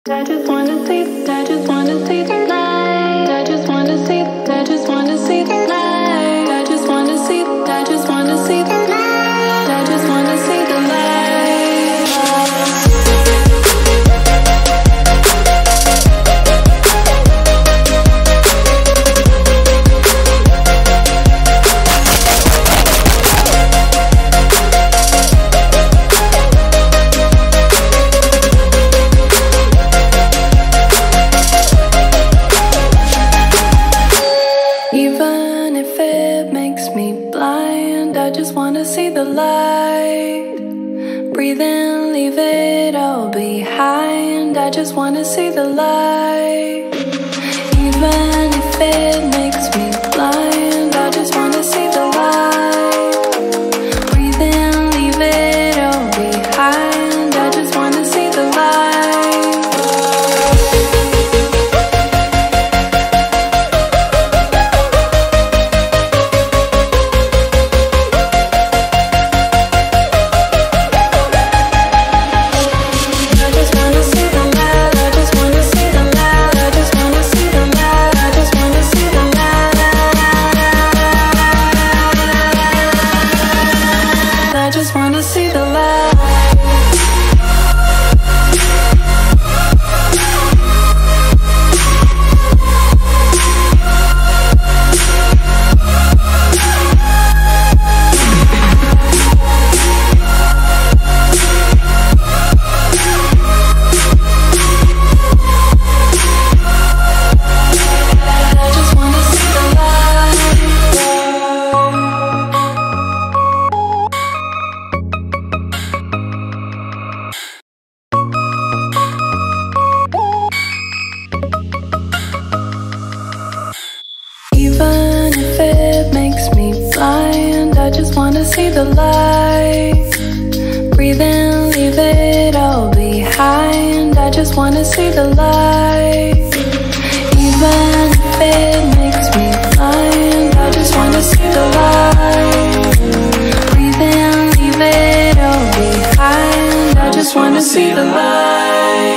I just wanna see the light. I just wanna see the light. I just wanna see the light. I just wanna see the light. I just wanna see the light. I just wanna see the light. I just wanna see the light. Even if it makes me blind, I just wanna see the light. Breathe in, leave it all behind. I just wanna see the light. Even if it makes me blind, I just wanna see the light. Breathe in, leave it all behind. I just wanna see the light. Even if it makes me blind, I just wanna see the light. Breathe in, leave it all behind. I just wanna see the light. Even if it makes me blind, I just wanna see the light. Breathe in, leave it all behind. I just wanna see the light.